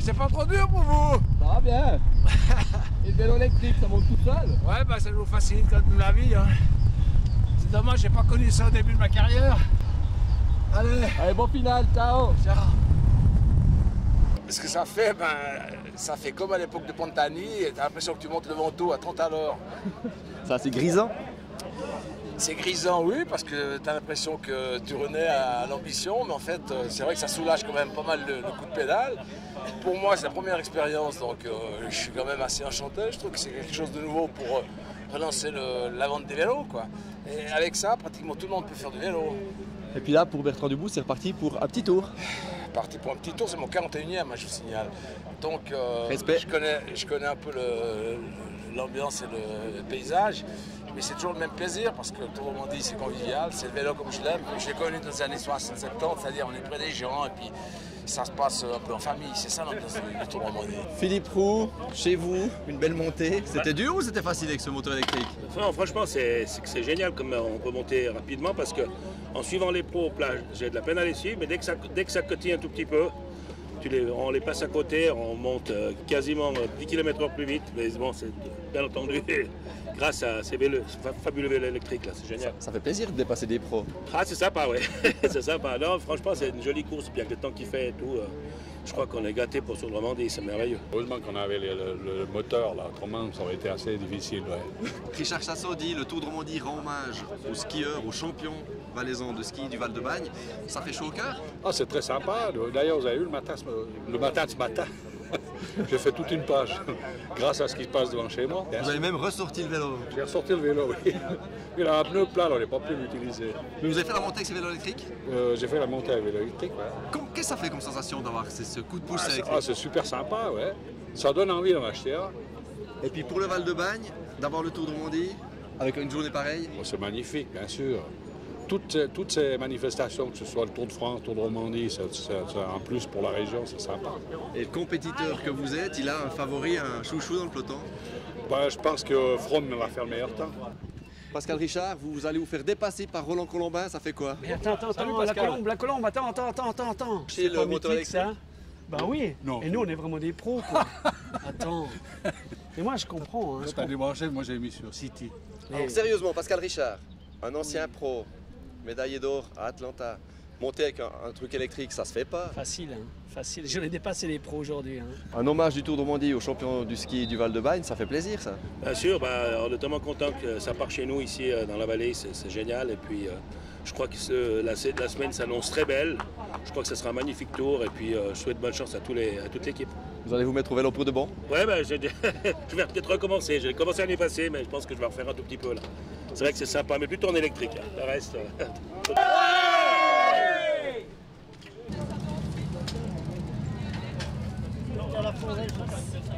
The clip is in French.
c'est pas trop dur pour vous? Ça va bien. Et le vélo électrique, ça monte tout seul? Ouais, bah ça nous facilite quand même la vie. Hein. C'est dommage, j'ai pas connu ça au début de ma carrière. Allez, bon final, ciao. Ciao. Ce que ça fait, ça fait comme à l'époque de Pantani, et t'as l'impression que tu montes le Ventoux à 30 à l'heure. Ça, c'est grisant. C'est grisant, oui, parce que tu as l'impression que tu renais à l'ambition, mais en fait, c'est vrai que ça soulage quand même pas mal le coup de pédale. Pour moi, c'est la première expérience, donc je suis quand même assez enchanté. Je trouve que c'est quelque chose de nouveau pour relancer la vente des vélos, quoi. Et avec ça, pratiquement tout le monde peut faire du vélo. Et puis là, pour Bertrand Dubout, c'est reparti pour un petit tour. Parti pour un petit tour, c'est mon 41e, je vous signale. Donc, respect. Je connais un peu l'ambiance et le paysage. Mais c'est toujours le même plaisir parce que tout le monde dit c'est convivial, c'est le vélo comme je l'aime. Je l'ai connu dans les années 60-70, c'est-à-dire on est près des gens et puis ça se passe un peu en famille. C'est ça l'ambiance du Tour Romandie. Philippe Roux, chez vous, une belle montée. C'était dur ou c'était facile avec ce moteur électrique? Non, franchement, c'est génial comme on peut monter rapidement parce que en suivant les pros au plage, j'ai de la peine à les suivre, mais dès que ça cotille un tout petit peu, on les passe à côté, on monte quasiment 10 km/h plus vite. Mais bon, c'est bien entendu grâce à ces fabuleux vélos électriques là, c'est génial. Ça fait plaisir de dépasser des pros. Ah, c'est sympa, ouais. C'est sympa. Non, franchement, c'est une jolie course, puis avec le temps qu'il fait et tout. Je crois qu'on est gâtés pour Tour de Romandie, c'est merveilleux. Heureusement qu'on avait le moteur là, autrement ça aurait été assez difficile. Ouais. Richard Chassot dit le Tour de Romandie rend hommage aux skieurs, aux champions valaisans de ski du Val de Bagne. Ça fait chaud au cœur? Ah, c'est très sympa. D'ailleurs, vous avez vu le matin de ce matin, j'ai fait toute une page grâce à ce qui se passe devant chez moi. Vous avez même ressorti le vélo. J'ai ressorti le vélo, oui. Il a un pneu plat, on n'est pas pu l'utiliser. Mais vous avez fait la montée avec ces vélos électriques? J'ai fait la montée avec le vélo électrique. Ouais. Qu'est-ce que ça fait comme sensation d'avoir ce coup de pouce électrique? C'est super sympa, ouais. Ça donne envie d'en acheter un. Et puis pour le Val de Bagne, d'avoir le Tour de Romandie, avec une journée pareille? Oh, c'est magnifique, bien sûr. Toutes ces manifestations, que ce soit le Tour de France, le Tour de Romandie, c'est en plus pour la région, c'est sympa. Et le compétiteur que vous êtes, il a un favori, un chouchou dans le peloton? Je pense que Froome va faire le meilleur temps. Pascal Richard, vous allez vous faire dépasser par Roland Colombin, ça fait quoi? Mais attends, la colombe, attends. Chez le moteur électrique, ça? Bah oui, non. Et nous on est vraiment des pros quoi. Attends. Et moi je comprends. Hein, Quand t'as débranché, moi j'ai mis sur City. Alors, sérieusement, Pascal Richard, un ancien pro, médaillé d'or à Atlanta, monter avec un truc électrique, ça se fait pas. Facile, hein, facile. Je l'ai dépassé les pros aujourd'hui. Hein. Un hommage du Tour de Romandie aux champions du ski du Val de Bagne, ça fait plaisir ça. Bien sûr, on est tellement content que ça part chez nous ici dans la vallée, c'est génial. Et puis je crois que la semaine s'annonce très belle. Je crois que ce sera un magnifique tour et puis je souhaite bonne chance à toute l'équipe. Vous allez vous mettre au vélo pour de bon? Ouais, je vais peut-être recommencer. J'ai commencé l'année passée, mais je pense que je vais refaire un tout petit peu là. C'est vrai que c'est sympa, mais plutôt en électrique. Hein. Le reste. Dans la forêt,